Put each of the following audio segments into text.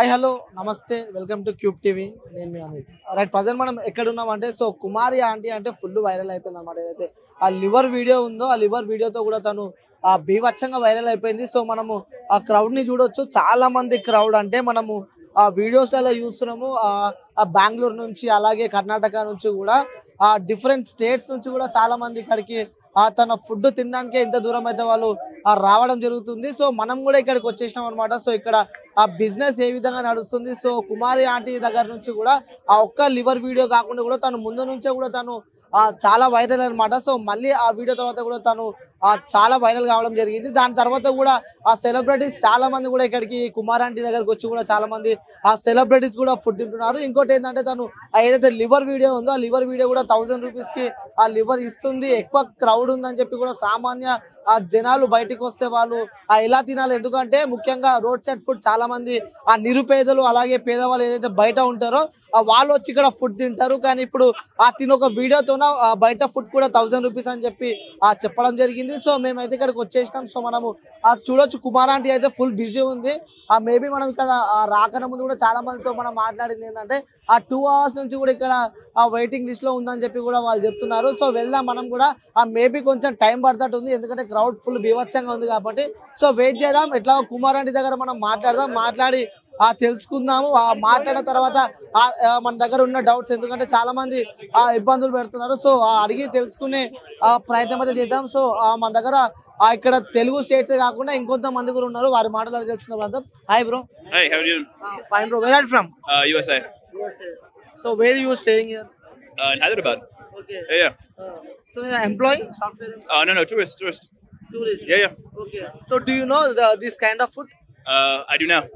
Hi hello నమస్తే welcome to cube TV. నేను మీ అనిల్. రైట్, ప్రజెంట్ మనం ఎక్కడ ఉన్నామంటే సో కుమారి ఆంటీ అంటే ఫుల్ వైరల్ అయిపోయింది అనమాట. ఏదైతే ఆ లివర్ వీడియో ఉందో ఆ లివర్ వీడియోతో కూడా తను బీభత్సంగా వైరల్ అయిపోయింది. సో మనము ఆ క్రౌడ్ ని చూడొచ్చు, చాలా మంది క్రౌడ్. అంటే మనము ఆ వీడియోస్ అలా చూస్తున్నాము. ఆ బెంగళూరు నుంచి అలాగే కర్ణాటక నుంచి కూడా డిఫరెంట్ స్టేట్స్ నుంచి కూడా చాలా మంది ఇక్కడికి తన ఫుడ్ తినడానికి ఎంత దూరం అయితే వాళ్ళు రావడం జరుగుతుంది. సో మనం కూడా ఇక్కడికి వచ్చేసినాం అనమాట. సో ఇక్కడ ఆ బిజినెస్ ఏ విధంగా నడుస్తుంది, సో కుమారి ఆంటీ దగ్గర నుంచి కూడా ఆ ఒక్క లివర్ వీడియో కాకుండా కూడా తను ముందు నుంచే కూడా తను చాలా వైరల్ అనమాట. సో మళ్ళీ ఆ వీడియో తర్వాత కూడా తను చాలా వైరల్ కావడం జరిగింది. దాని తర్వాత కూడా ఆ సెలబ్రిటీస్ చాలా మంది కూడా ఇక్కడికి కుమార్ ఆంటీ దగ్గరకు వచ్చి కూడా చాలా మంది ఆ సెలబ్రిటీస్ కూడా ఫుడ్ తింటున్నారు. ఇంకోటి ఏంటంటే తను ఏదైతే లివర్ వీడియో ఉందో ఆ లివర్ వీడియో కూడా 1000 రూపీస్ కి ఆ లివర్ ఇస్తుంది. ఎక్కువ క్రౌడ్ ఉందని చెప్పి కూడా సామాన్య జనాలు బయటికి వస్తే వాళ్ళు ఎలా తినాలి, ఎందుకంటే ముఖ్యంగా రోడ్ సైడ్ ఫుడ్ చాలా మంది ఆ నిరుపేదలు అలాగే పేదవాళ్ళు ఏదైతే బయట ఉంటారో వాళ్ళు వచ్చి ఇక్కడ ఫుడ్ తింటారు. కానీ ఇప్పుడు తిన ఒక వీడియోతోన బయట ఫుడ్ కూడా 1000 రూపీస్ అని చెప్పి చెప్పడం జరిగింది. సో మేమైతే ఇక్కడికి వచ్చేసినాం. సో మనము చూడొచ్చు కుమార్ ఆంటీ అయితే ఫుల్ బిజీ ఉంది. మేబీ మనం ఇక్కడ రాకన ముందు కూడా చాలా మందితో మనం మాట్లాడింది ఏంటంటే 2 hours నుంచి కూడా ఇక్కడ వెయిటింగ్ లిస్ట్ లో ఉందని చెప్పి కూడా వాళ్ళు చెప్తున్నారు. సో వెళ్దాం మనం కూడా. మేబీ కొంచెం టైం పడుతుంది, ఎందుకంటే క్రౌడ్ ఫుల్ బీభత్సంగా ఉంది కాబట్టి. సో వెయిట్ చేద్దాం. ఎట్లా కుమార్ ఆంటీ దగ్గర మనం మాట్లాడి తెలుసుకుందాము. మాట్లాడిన తర్వాత మన దగ్గర ఉన్న డౌట్స్, ఎందుకంటే చాలా మంది ఇబ్బందులు పెడుతున్నారు, సో అడిగి తెలుసుకునే ప్రయత్నం అయితే చేద్దాం. సో మన దగ్గర ఇక్కడ తెలుగు స్టేట్స్ కాకుండా ఇంకొంత మంది కూడా ఉన్నారు, వారి మాటలు తెలుసుకున్న. Hi bro. Hey, how are you doing? Fine bro. Where are you from? USA. So where are you staying here? In Hyderabad. Okay. Yeah. So you're an employee, software employee? No, tourist. Tourist. Yeah. Okay. So do you know this kind of food? I do now.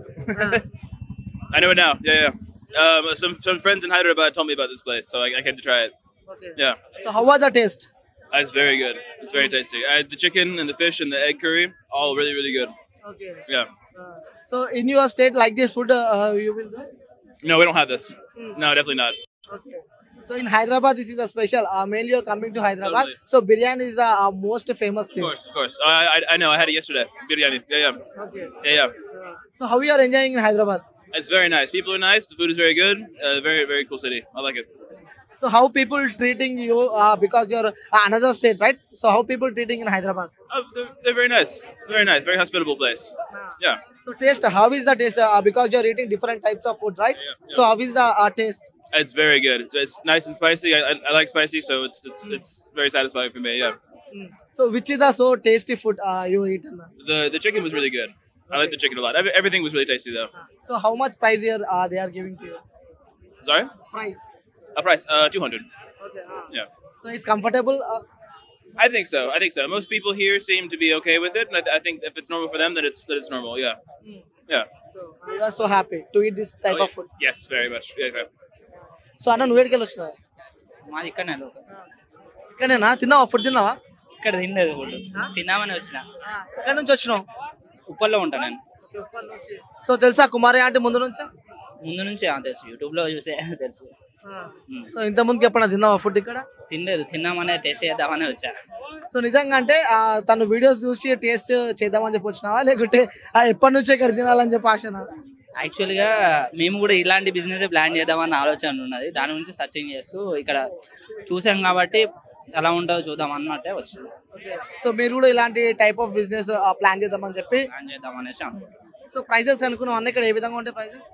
I know it now. Yeah. Some friends in Hyderabad told me about this place, so I came to try it. Okay. Yeah. So how was the taste? It's very good. It's very tasty. I had the chicken and the fish and the egg curry, all really, really good. Okay. Yeah. So in your state, like this food, you will do? No, we don't have this. No, definitely not. Okay. So in Hyderabad, this is a special. Mainly you're coming to Hyderabad. Totally. So biryani is the most famous thing. Of course. I know. I had it yesterday. Biryani. Yeah. Okay. Yeah. So how you are enjoying in Hyderabad? It's very nice. People are nice. The food is very good. Very, very cool city. I like it. So how people treating you because you're another state, right? So how people treating in Hyderabad? They're very nice. Very nice. Very hospitable place. Yeah. So taste, how is the taste? Because you're eating different types of food, right? Yeah. So how is the taste? It's very good. It's nice and spicy. I like spicy, so it's very satisfying for me. Yeah. So which is the so tasty food you eat? The chicken was really good. I like the chicken a lot. Everything was really tasty though. So how much price here they are giving to you? Sorry. Price. A price 200. Okay. Yeah. So it's comfortable. I think so. Most people here seem to be okay with it, and I think if it's normal for them, then it's normal. Yeah. Yeah. So you are so happy to eat this type of food. Yes, very much. Yeah. So అన్న నువ్వు ఎక్కడికి వచ్చినావా? మాది ఇక్కడనే local. ఇక్కడేనా తిన్నావా? Food తిన్నావా? ఇక్కడ తినలేదు ఫుడ్, తిన్నామని వచ్చిన. ఎక్కడి నుంచి వచ్చినావు? ఉప్పల్లో ఉంటా నేను. సో తెలుసా కుమారి ఆంటీ ముందు నుంచే? ముందు నుంచి తెలుసు, యూట్యూబ్ లో చూసే తెలుసు. సో ఇంత ముందుకి ఎప్పుడైనా తిన్నావా ఫుడ్ ఇక్కడ? తినలేదు, తిన్నామనే టేస్ట్ చేద్దామని వచ్చా. సో నిజంగా అంటే తను వీడియోస్ చూసి టేస్ట్ చేద్దామని చెప్పి వచ్చినావా, లేకుంటే ఎప్పటి నుంచో ఇక్కడ తినాలని చెప్పి ఆశనా? యాక్చువల్గా మేము కూడా ఇలాంటి బిజినెస్ ప్లాన్ చేద్దామన్న ఆలోచన ఉన్నది. దాని గురించి సర్చింగ్ చేస్తూ ఇక్కడ చూసాం కాబట్టి ఎలా ఉంటుందో చూద్దాం అన్నట్టే వచ్చింది. సో మీరు కూడా ఇలాంటి టైప్ ఆఫ్ బిజినెస్ ప్లాన్ చేద్దామని చెప్పి ప్లాన్ చేద్దామనేసి అనుకుంటున్నాం. సో ప్రైజెస్ అనుకున్నాం అన్న ఇక్కడ ఏ విధంగా ఉంటాయి ప్రైజెస్?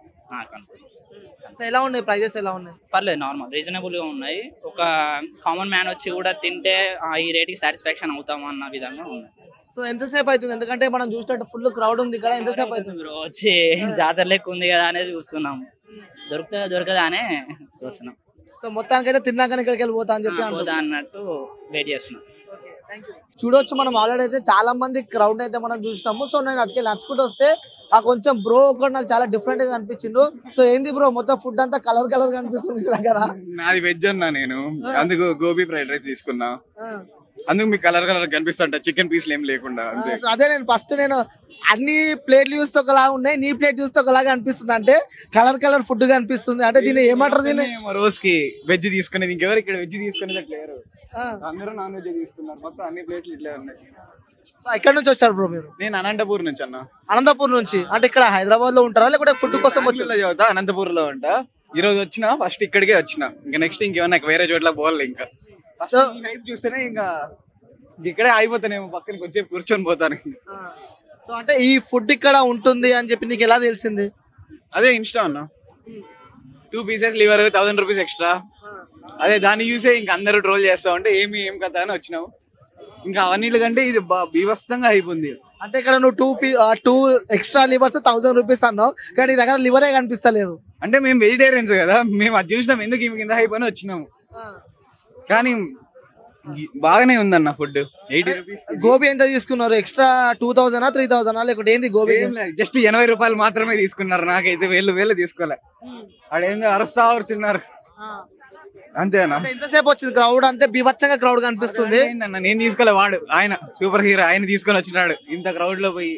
సో ఎలా ఉన్నాయి ప్రైజెస్, ఎలా ఉన్నాయి? పర్లేదు, నార్మల్ రీజనబుల్ గా ఉన్నాయి. ఒక కామన్ మ్యాన్ వచ్చి కూడా తింటే ఈ రేట్కి సాటిస్ఫాక్షన్ అవుతాం అన్న విధంగా ఉన్నాయి. సో ఎంతసేపు అవుతుంది, ఎందుకంటే మనం చూసినట్టు ఫుల్ క్రౌడ్ ఉంది ఇక్కడ, ఎంతసేపు అవుతుంది? వచ్చి జాతర లెక్క ఉంది కదా అనేది చూస్తున్నాం, దొరకదా అనే చూస్తున్నాం. సో మొత్తానికి అయితే తిన్నాక ఇక్కడికి వెళ్ళిపోతా అని చెప్పి పోదా అన్నట్టు వెయిట్ చేస్తున్నాం. చూడొచ్చు మనం ఆల్రెడీ అయితే చాలా మంది క్రౌడ్ అయితే మనం చూసినాము. సో నేను అటుకెళ్ళి నడుచుకుంటూ వస్తే కొంచెం బ్రో ఒకటి నాకు చాలా డిఫరెంట్ గా అనిపించిండు. సో ఏంది బ్రో మొత్తం ఫుడ్ అంతా కలర్ కలర్ కనిపిస్తుంది దగ్గర? నాది వెజ్ అన్నా, నేను అందుకు గోబీ ఫ్రైడ్ రైస్ తీసుకున్నా, అందుకు మీకు కలర్ కలర్ కనిపిస్తుంట, చికెన్ పీస్లు ఏం లేకుండా. అదే నేను ఫస్ట్ అన్ని ప్లేట్లు చూస్తే ఒకలా ఉన్నాయి, నీ ప్లేట్ చూస్తే ఒకలాగా అనిపిస్తుంది, అంటే కలర్ కలర్ ఫుడ్ గా అనిపిస్తుంది. అంటే దీన్ని ఏమంటారు? దీన్ని రోజుకి వెజ్ తీసుకునేది, ఇంకెవరు ఇక్కడ వెజ్ తీసుకునేది లేరు, అందరూ నాన్ వెజ్ తీసుకున్నారు, మొత్తం అన్ని ప్లేట్లు ఇట్లే ఉన్నాయి. సో ఎక్కడి నుంచి వచ్చారు బ్రో మీరు? నేను అనంతపూర్ నుంచి అన్న. అనంతపూర్ నుంచి అంటే ఇక్కడ హైదరాబాద్ లో ఉంటారా లేకపోతే ఫుడ్ కోసం వచ్చి? చదువుతా, అనంతపూర్ లో ఉంటా. ఈ రోజు వచ్చిన ఫస్ట్ ఇక్కడికే వచ్చిన, ఇంకా నెక్స్ట్ ఇంకేమన్నా వేరే చోట్ల పోవాలి. ఇంకా సో హైప్ చూస్తేనే ఇంకా ఇక్కడే ఆగిపోతానేమో, పక్కన కొంచెం కూర్చొని పోతాను. సో అంటే ఈ ఫుడ్ ఇక్కడ ఉంటుంది అని చెప్పి నీకు ఎలా తెలిసింది? అదే ఇన్స్టా అన్న, 2 pieces లివర్ 1000 రూపీస్ ఎక్స్ట్రా. అదే దాన్ని చూసే ఇంకా అందరూ ట్రోల్ చేస్తా ఉంటే ఏం కథ అని వచ్చినావు. ఇంకా అవన్నిటికంటే ఇది బీభత్సంగా అయిపోయింది. అంటే ఇక్కడ నువ్వు 2 ఎక్స్ట్రా లివర్స్ 1000 రూపీస్ అన్నావు, కానీ దగ్గర లివరే కనిపిస్తలేదు. అంటే మేము వెజిటేరియన్స్ కదా, మేము అది చూసినాం ఎందుకు ఈమె కింద అయిపోయి వచ్చినాము. కానీ బాగానే ఉందన్న ఫుడ్. 80 రూపీస్. గోబీ ఎంత తీసుకున్నారు? ఎక్స్ట్రా 2000 3000 లేకపోతే ఏంది గోబీ? జస్ట్ 80 రూపాయలు మాత్రమే తీసుకున్నారు. నాకైతే వేలు తీసుకోలే. అడేందో అరుస్తా కూర్చున్నారు అంతేనా. ఎంతసేపు వచ్చింది క్రౌడ్? అంటే బీభత్సంగా క్రౌడ్ కనిపిస్తుంది. నేను తీసుకోలే, వాడు ఆయన సూపర్ హీరో, ఆయన తీసుకొని వచ్చినాడు ఇంత క్రౌడ్ లో పోయి.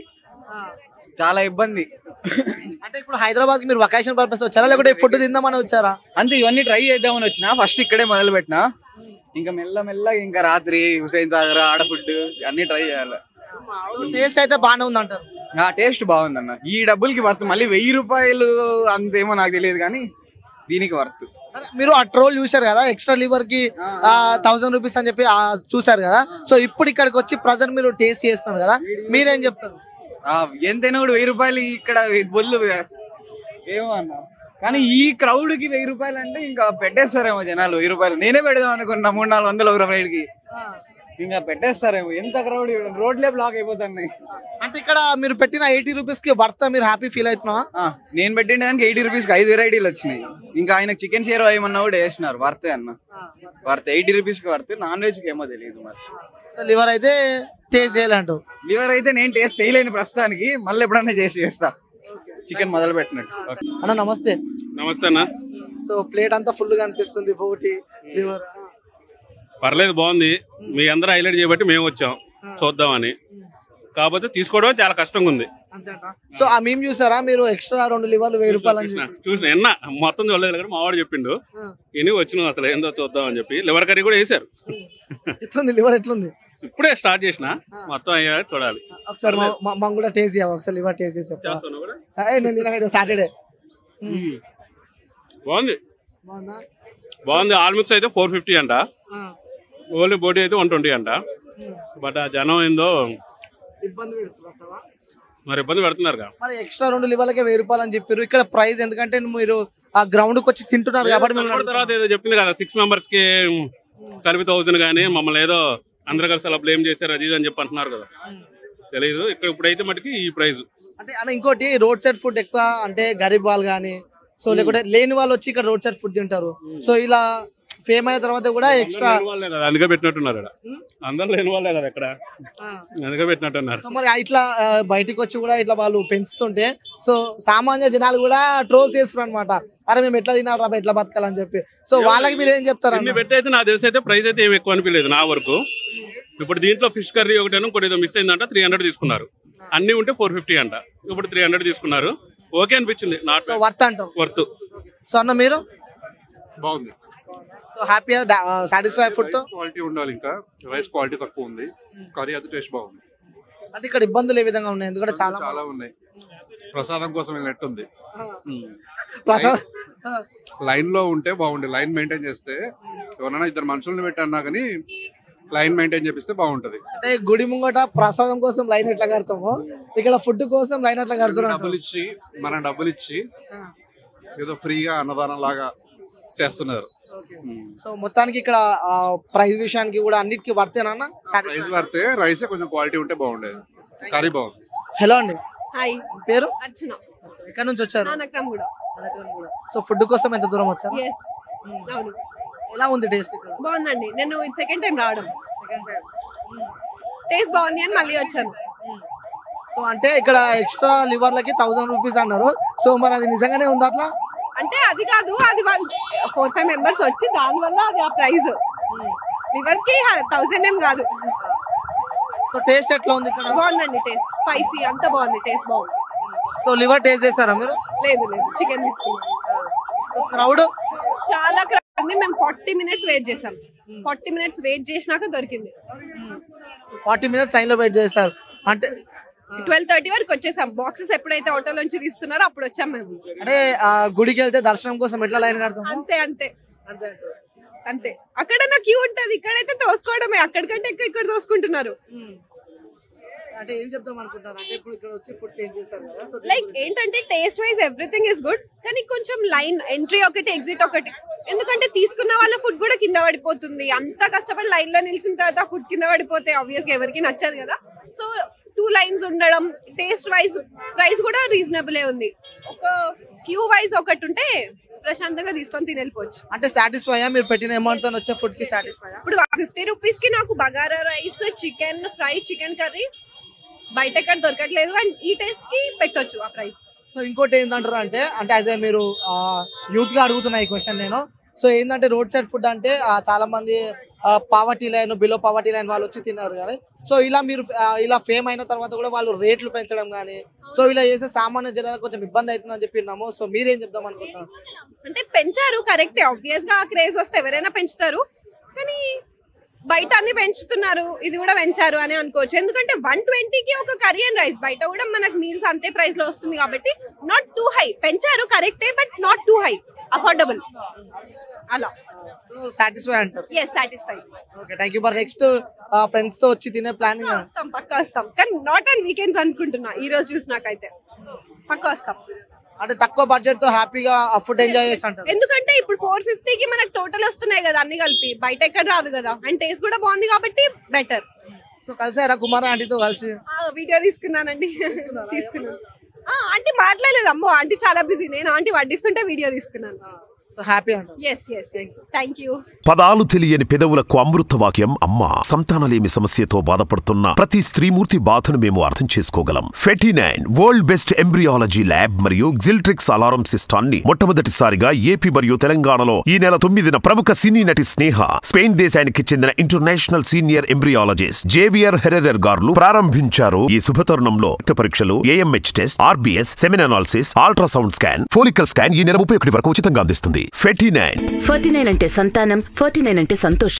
చాలా ఇబ్బంది. అంటే ఇప్పుడు హైదరాబాద్ కి మీరు వెకేషన్ పర్పస్ వచ్చారా లేకపోతే ఫుడ్ తిందామని వచ్చారా? అంతే, ఇవన్నీ ట్రై చేద్దామని వచ్చిన. ఫస్ట్ ఇక్కడే మొదలు పెట్టినా, ఇంకా మెల్ల ఇంకా రాత్రి హుసేన్ సాగర్ ఆడ ఫుడ్ అన్ని ట్రై చేయాలి. టేస్ట్ అయితే బాగానే ఉంది అంటారు? ఆ టేస్ట్ బాగుందన్న. ఈ డబ్బులకి వర్త్. మళ్ళీ 1000 రూపాయలు అంతేమో నాకు తెలియదు, కానీ దీనికి వర్త్. మీరు ఆ ట్రోల్ చూసారు కదా, ఎక్స్ట్రా లివర్ కి 1000 రూపీస్ అని చెప్పి చూసారు కదా. సో ఇప్పుడు ఇక్కడికి వచ్చి ప్రజెంట్ మీరు టేస్ట్ చేస్తున్నారు కదా, మీరేం చెప్తారు? ఎంతైనా కూడా 1000 రూపాయలు ఇక్కడ బొల్లు ఏమో అన్న. కానీ ఈ క్రౌడ్ కి 1000 రూపాయలు అంటే ఇంకా పెట్టేస్తారేమో జనాలు. 1000 రూపాయలు నేనే పెడదాం అనుకున్నా, 300-400 ఒక రైడ్ కి. ఇంకా పెట్టేస్తారేమో. ఎంత క్రౌడ్, రోడ్లే బ్లాక్ అయిపోతున్నాయి. అంటే ఇక్కడ మీరు పెట్టిన 80 రూపీస్ కి వర్త్, మీరు హ్యాపీ ఫీల్ అవుతున్నావా? నేను పెట్టిన దానికి 80 రూపీస్ కి 5 వెరైటీలు వచ్చినాయి. ఇంకా ఆయన చికెన్ షేర్ ఏమన్నా కూడా వేసినారు. వర్తే అన్న, వర్త్. 80 రూపీస్ కి వర్త్. నాన్ వెజ్ కి ఏమో తెలియదు మరి. సో లివర్ అయితే టేస్ట్ చేయాలంటావు? లివర్ అయితే నేను టేస్ట్ చేయలేను ప్రస్తుతానికి, మళ్ళీ ఎప్పుడన్నా చేస్తా చికెన్ మొదలు పెట్టినట్టు. అన్న నమస్తే. నమస్తే అన్న. సో ప్లేట్ అంతా ఫుల్ గా అనిపిస్తుంది, బోటి లివర్. పర్లేదు, బాగుంది. మీ అందరూ హైలైట్ చేయబట్టి మేము వచ్చాం చూద్దామని. కాకపోతే తీసుకోవడం చాలా కష్టంగా ఉంది. సో ఆ మేము చూసారా మీరు? ఎక్స్ట్రా 2 లివర్లు 1000 రూపాయలు అని చూసిన ఎన్న మొత్తం చూడలేదు కదా, మా వాడు చెప్పిండు. ఇని వచ్చినాం అసలు ఏందో చూద్దాం అని చెప్పి. లివర్ కర్రీ కూడా వేసారు. ఎట్లుంది లివర్? ఎట్లుంది? ఇప్పుడే స్టార్ట్ చేసిన, మొత్తం అయ్యా చూడాలి. ఒకసారి మనం కూడా టేస్ట్ చేయాలి. ఒకసారి లివర్ టేస్ట్ చేసి చేస్తాను కూడా. నేను తినలేదు సాటర్డే. బాగుంది, బాగుంది. ఆల్ మిక్స్ అయితే 450 అంట, ఓన్లీ బోటీ అయితే 120 అంట. బట్ ఆ జనం ఏందో ఇబ్బంది పెడుతున్నా. మరి ఇబ్బంది పెడుతున్నారు. మరి ఎక్స్ట్రా 2 లివర్లకే 1000 రూపాయలు అని చెప్పారు. ఇక్కడ ప్రైస్ ఎందుకంటే మీరు ఆ గ్రౌండ్ కి వచ్చి తింటున్నారు కాబట్టి. తర్వాత ఏదో చెప్పింది కదా, 6 మెంబర్స్ కి కలిపి 1000 కానీ మమ్మల్ని ఏదో అందరు కలిసి అలా బ్లేమ్ చేశారు అది అని చెప్పి అంటున్నారు కదా, తెలియదు. ఇక్కడ ఇప్పుడైతే మటుకి ఈ ప్రైజ్. అంటే అన్న ఇంకోటి, రోడ్ సైడ్ ఫుడ్ ఎక్కువ అంటే గరీబ్ వాళ్ళు కానీ, సో లేకుంటే లేని వాళ్ళు వచ్చి ఇక్కడ రోడ్ సైడ్ ఫుడ్ తింటారు. సో ఇలా ఫేమ్ అయిన తర్వాత కూడా ఎక్స్ట్రా అందుకే పెట్టినట్టున్నారు. అందరూ లేని వాళ్ళే కదా ఇక్కడ, అందుకే పెట్టినట్టున్నారు. సో మరి ఇట్లా బయటికి వచ్చి కూడా ఇట్లా వాళ్ళు పెంచుతుంటే సో సామాన్య జనాలు కూడా ట్రోల్ చేస్తున్నారు అనమాట. అరే మేము ఎట్లా తినాలి రా, ఎట్లా బతకాలని చెప్పి. సో వాళ్ళకి మీరు ఏం చెప్తారు? అన్ని పెట్టి అయితే నాకు తెలిసి అయితే ప్రైస్ అయితే ఏమి ఎక్కువ అనిపించలేదు నా వరకు. ఇప్పుడు దీంట్లో ఫిష్ కర్రీ ఒకటేనో ఇంకోటి మిస్ అయిందంట, 300 తీసుకున్నారు. అన్ని ఉంటే 450 అంట, ఇప్పుడు 300 తీసుకున్నారు. ఓకే అనిపించింది, నాట్ వర్త్ అంటారు. వర్త్. సో అన్న మీరు? బాగుంది. సో హ్యాపీ సాటిస్ఫై ఫుడ్ తో? క్వాలిటీ ఉండాలి, ఇంకా రైస్ క్వాలిటీ తక్కువ ఉంది, కర్రీ అది టేస్ట్ బాగుంది. అంటే ఇక్కడ ఇబ్బందులు ఏ విధంగా ఉన్నాయి? ఎందుకంటే చాలా ఉన్నాయి. ప్రసాదం కోసం వెళ్ళినట్టుంది. లైన్ లో ఉంటే బాగుంది. లైన్ మెయింటైన్ చేస్తే ఎవరైనా 2 మనుషులను పెట్టన్నా కానీ లైన్ మెయింటైన్ చేపిస్తే బాగుంటది. అంటే గుడి ముంగట ప్రసాదం కోసం లైన్ ఎట్లా కడతామో ఇక్కడ ఫుడ్ కోసం లైన్ ఎట్లా కడుతున్నారు? డబ్బులు ఇచ్చి ఏదో ఫ్రీగా అన్నదానం లాగా చేస్తున్నారు. సో మొత్తానికి ఇక్కడ ప్రైస్ విషయానికి కూడా అన్నిటికీ వర్తేనా? ప్రైస్ వర్తే, రైస్ కొంచెం క్వాలిటీ ఉంటే బాగుండేది. కర్రీ బాగుంది. హలో అండి, హాయ్, పేరు? అర్చన. ఎక్కడి నుంచి వచ్చారు? నానక్రమ్ కూడా. సో ఫుడ్ కోసం ఎంత దూరం వచ్చారు? yes అవును. ఎలా ఉంది టేస్ట్ ఇక్కడ? బాగుందండి. నేను సెకండ్ టైం రావడం. టేస్ట్ బాగుంది అని మళ్ళీ వచ్చాను. సో అంటే ఇక్కడ ఎక్స్ట్రా లివర్లకి 1000 రూపీస్ అన్నారు. సో మరి అది నిజంగానే ఉంది అట్లా? అంటే అది కాదు, అది వాళ్ళు 4-5 మెంబర్స్ వచ్చి దాని వల్ల అది ఆ ప్రైస్. లివర్స్ కి 1000 ఏం కాదు. సో టేస్ట్ ఎట్లా ఉంది ఇక్కడ? బాగుందండి. టేస్ట్ స్పైసీ అంతా బాగుంది. టేస్ట్ బాగుంది. సో లివర్ టేస్ట్ చేస్తారా మీరు? లేదు చికెన్ తీసుకున్నాం. సో క్రౌడ్ చాలా క్రౌడ్ ఉంది. మేము 40 minutes వెయిట్ చేసాం. 40 minutes వెయిట్ చేసినాక దొరికింది. 40 minutes లైన్ లో వెయిట్ చేస్తారు అంటే 12:30 వరకు వచ్చేసాం. బాక్సెస్ ఎప్పుడైతే ఆటోలోంచి తీస్తున్నారో అప్పుడు వచ్చాం మేము. అంటే గుడికి వెళ్తే దర్శనం కోసం ఎట్లా లైన్ కడతాం? అంతే అంతే అంతే. అక్కడ నా క్యూ ఉంటది, ఇక్కడైతే తోసుకోవడమే. అక్కడికంటే ఎక్కువ ఇక్కడ తోసుకుంటున్నారు. అంటే ఏం చెప్తాం అనుకుంటారు అంటే ఇప్పుడు ఇక్కడ వచ్చి ఫుడ్ టేస్ట్ చేస్తారు కదా, సో లైక్ ఏంటంటే taste wise everything is good, కానీ కొంచెం లైన్ ఎంట్రీ ఒకటి ఎగ్జిట్ ఒకటి. ఎందుకంటే తీసుకున్న వాళ్ళ ఫుడ్ కూడా కింద పడిపోతుంది. అంత కష్టపడి లైన్ లో నిలిచిన తర్వాత ఫుడ్ కింద పడిపోతే ఆబ్వియస్ గా ఎవరికి నచ్చదు కదా. సో 2 లైన్స్ ఉండడం, టేస్ట్ వైజ్ ప్రైస్ కూడా రీజనబుల్ ఉంది. ఒక క్యూ వైజ్ ఒకటి ఉంటే ప్రశాంతంగా తీసుకొని తిని వెళ్ళిపోవచ్చు. అంటే సాటిస్ఫై మీరు పెట్టిన అమౌంట్ తో వచ్చే ఫుడ్ కి సాటిస్ఫై? ఇప్పుడు 50 రూపీస్ కి నాకు bagara rice, chicken fry, chicken curry బయట ఎక్కడ దొరకట్లేదు. అండ్ ఈ టేస్ట్ కి పెట్టొచ్చు ఆ ప్రైస్. సో ఇంకోటి ఏంటంటారు అంటే యాజ్ ఏ మీరు యూత్ గా అడుగుతున్నా ఈ క్వశ్చన్ నేను. సో ఏంటంటే రోడ్ సైడ్ ఫుడ్ అంటే చాలా మంది poverty line, below poverty line వాళ్ళు వచ్చి తిన్నారు కానీ, సో ఇలా మీరు ఇలా ఫేమ్ అయిన తర్వాత కూడా వాళ్ళు రేట్లు పెంచడం కానీ, సో ఇలా చేసే సామాన్య జనాలకు కొంచెం ఇబ్బంది అవుతుందని చెప్పి విన్నాము. సో మీరేం చెప్దాం అనుకుంటున్నారు? అంటే పెంచారు కరెక్టే, ఆబ్వియస్ గా ఆ క్రేజ్ వస్తే ఎవరైనా పెంచుతారు. కానీ బయట అన్ని పెంచుతున్నారు, ఇది కూడా పెంచారు అని అనుకోవచ్చు. ఎందుకంటే 120కి ఒక కర్రీ అండ్ రైస్, బయట కూడా మనకు మీల్స్ అంతే ప్రైస్ లో వస్తుంది కాబట్టి నాట్ టూ హై. పెంచారు కరెక్టే, but not too high, affordable అలా. సో సాటిస్ఫై అంటారు? yes satisfied. Okay, thank you. మరి నెక్స్ట్ ఫ్రెండ్స్ తో వచ్చి తినే ప్లానింగ్? వస్తాం, పక్కా వస్తాం, కానీ నాట్ ఆన్ వీకెండ్స్ అనుకుంటున్నా. ఈ రోజు చూసినాకైతే పక్కా వస్తాం. అంటే తక్కువ బడ్జెట్ తో హ్యాపీగా ఫుడ్ ఎంజాయ్ చేసి అంటారు. ఎందుకంటే ఇప్పుడు 450కి మనకు టోటల్ వస్తున్నాయి కదా అన్ని కలిపి, బయట ఎక్కడ రాదు కదా. అండ్ టేస్ట్ కూడా బాగుంది కాబట్టి బెటర్. సో కలిసారా కుమార్ ఆంటీతో కలిసి? వీడియో తీసుకున్నానండి. తీసుకున్నాను. ఆంటీ మాట్లాడలేదు, అమ్మో ఆంటీ చాలా బిజీ. నేను ఆంటీ వడ్డిస్తుంటే వీడియో తీసుకున్నాను. సో హ్యాపీ అంటారు? Yes thank you. పదాలు తెలియని పెదవులకు అమృత వాక్యం అమ్మ. సంతానలేమి సమస్యతో బాధపడుతున్న ప్రతి స్త్రీమూర్తి బాధను మేము అర్థం చేసుకోగలం. 49 వరల్డ్ బెస్ట్ ఎంబ్రియాలజీ ల్యాబ్ మరియు జిల్ట్రిక్స్ అలారం సిస్టాన్ని మొట్టమొదటిసారిగా ఏపీ మరియు తెలంగాణలో ఈ నెల 9న ప్రముఖ సినీ నటి స్నేహ, స్పెయిన్ దేశానికి చెందిన international senior embryologist Javier Herrera గారు ప్రారంభించారు. ఈ శుభతరుణంలో రక్త పరీక్షలు, AMH test, RBS, semen analysis, ultrasound scan, follicle scan ఈ నెల 31 వరకు ఉచితంగా అందిస్తుంది. 49 అంటే సంతానం, 49 అంటే సంతోషం.